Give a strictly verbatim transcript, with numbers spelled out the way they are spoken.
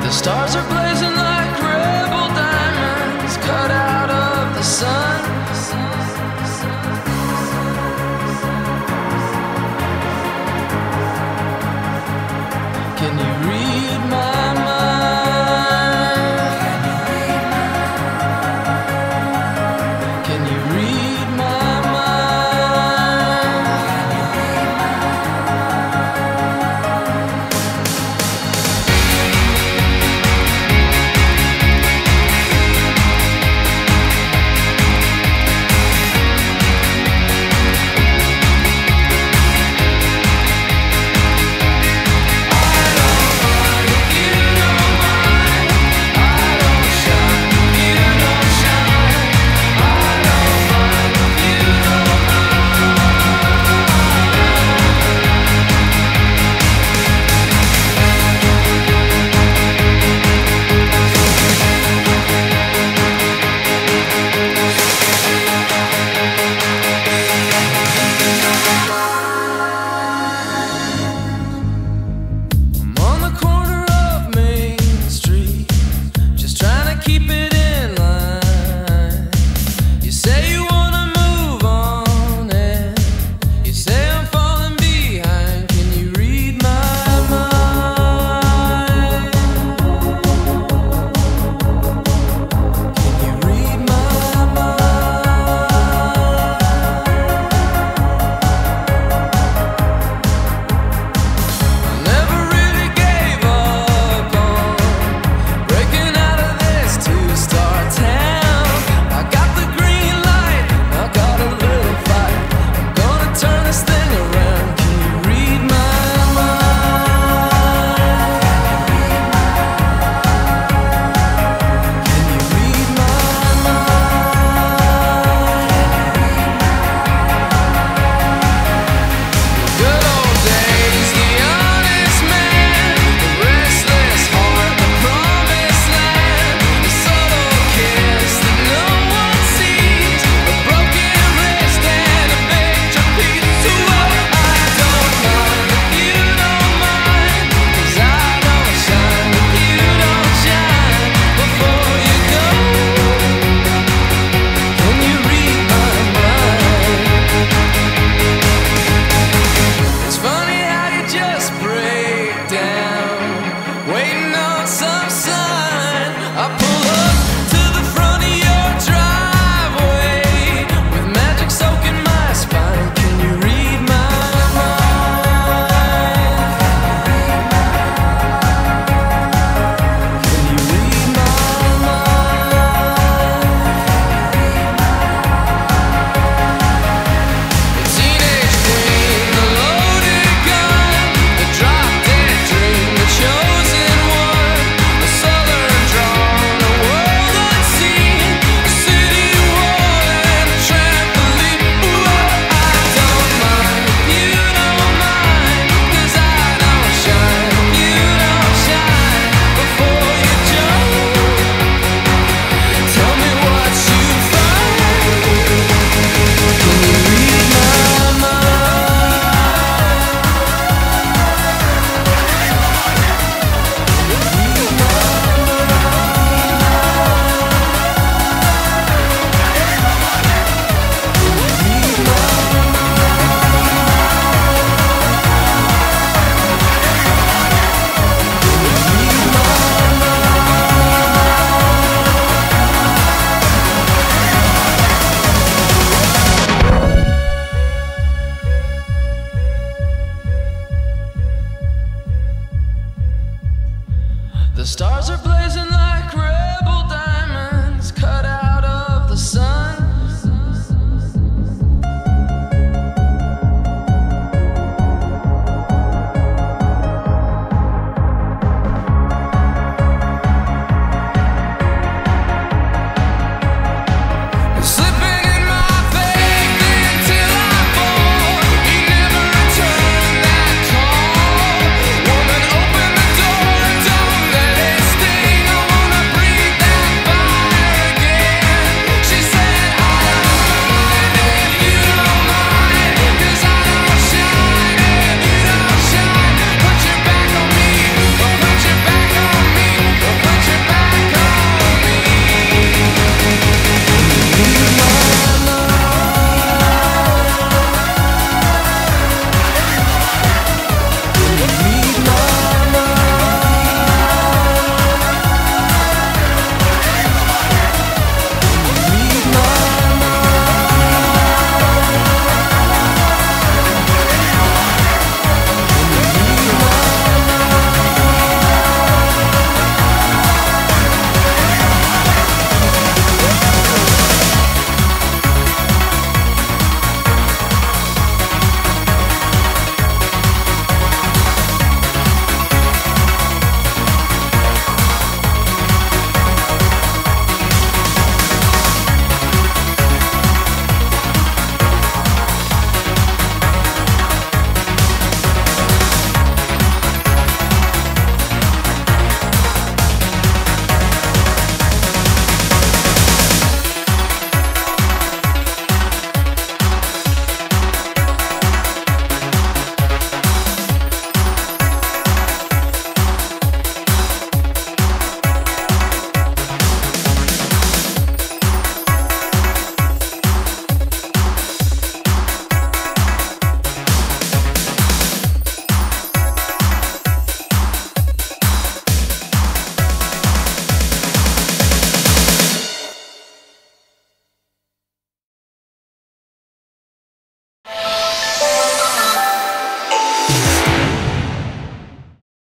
The stars are blazing like rebel diamonds cut out of the sun. Can you read my mind? Can you read my mind? Keep it in line. You say you wanna move on, and you say I'm falling behind. Can you read my mind? Can you read my mind? I never really gave up on breaking out of two-star town. I got the green light, I got a little fight. I'm gonna turn this thing around. Can you read my mind? Can you read my mind? Good old days, the honest man, the restless heart, the promised land, the subtle kiss that no one sees, a broken wrist and a big trapeze. So I don't mind if you don't mind, 'cause I don't shine if you don't shine. Before you go, can you read my mind? It's funny how you just break down, waiting on some sign. I pull up to the front of your driveway with magic soaking my spine. Can you read my mind? Can you read my mind? The teenage queen, the loaded gun, the drop-dead dream, the chosen one, a southern drawn, a world unseen, a city wall and a trampoline. Ooh, I don't mind if you don't mind, 'cause I don't shine if you don't shine. Before you jump, tell me what you find. Can you read my mind? Read my The stars are blazing